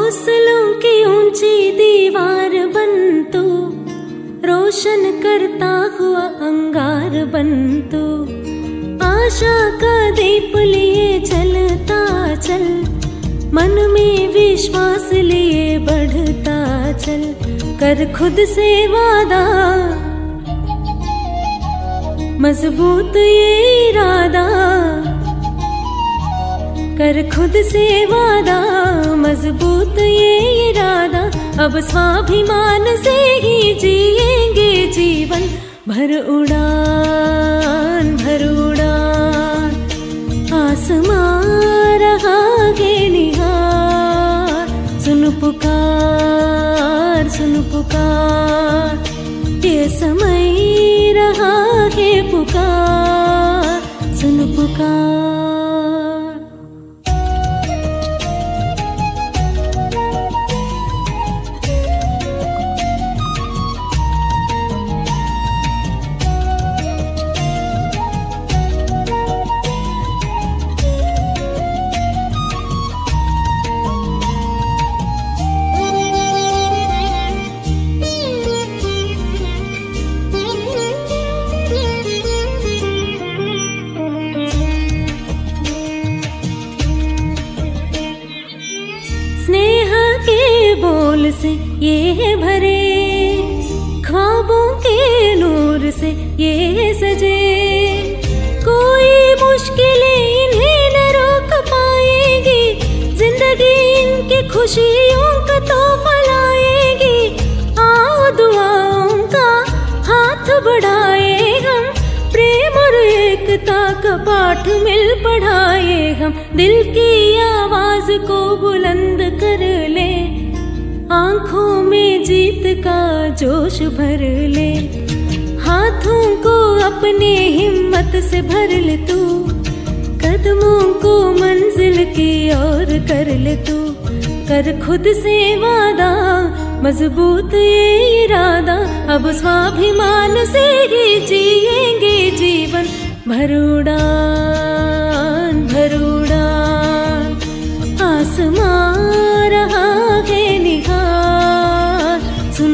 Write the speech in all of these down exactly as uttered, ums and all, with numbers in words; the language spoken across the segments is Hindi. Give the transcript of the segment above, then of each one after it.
हौसलों की ऊंची दीवार बन तू, रोशन करता हुआ अंगार बन तू। आशा का दीप लिए चलता चल, मन में विश्वास लिए बढ़ता चल। कर खुद से वादा, मजबूत ये इरादा। कर खुद से वादा, मजबूत ये इरादा। अब स्वाभिमान से ही जिएंगे जीवन भर उड़ान, भर उड़ान। आसमां रहा है निहार, सुन पुकार, सुन पुकार। ये समय रहा है पुकार, सुन पुकार। से ये भरे, ख्वाबों के नूर से ये सजे। कोई मुश्किलें इन्हें न रोक पाएगी, जिंदगी इनकी खुशियों का तोहफा लाएगी। आओ दुआओं का हाथ बढ़ाए हम, प्रेम और एकता का पाठ मिल पढ़ाए हम। दिल की आवाज को बुलंद कर ले, आंखों में जीत का जोश भर ले। हाथों को अपने हिम्मत से भर ले तू, कदमों को मंजिल की ओर कर ले तू। कर खुद से वादा, मजबूत ये इरादा। अब स्वाभिमान से ही जिएंगे जीवन भर उड़ान, भर उड़ान। आसमां रहा है निहार, सुन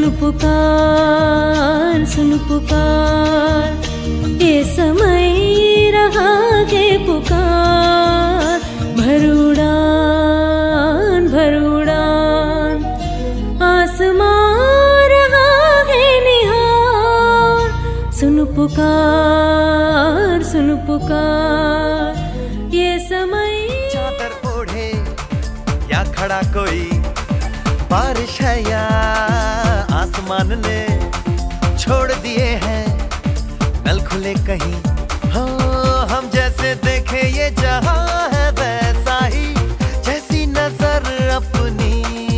पुकार, सुन पुकार। ये समय रहा है पुकार, भर उड़ान, भर उड़ान। आसमां रहा है निहार, सुन पुकार, सुन पुकार। ये समय चादर ओढ़े या खड़ा कोई, बारिश है या आसमान ने छोड़ दिए हैं नल खुले कहीं। हाँ, हम जैसे देखे ये जहां है वैसा ही, जैसी नजर अपनी।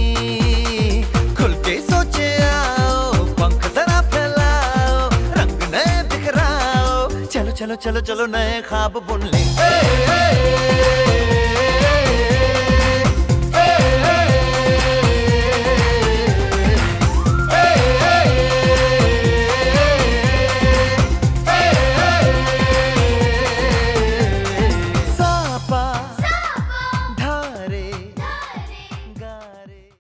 खुल के सोचे आओ, पंख जरा फैलाओ, रंग नए बिखराओ। चलो चलो चलो चलो नए ख्वाब बुन ले।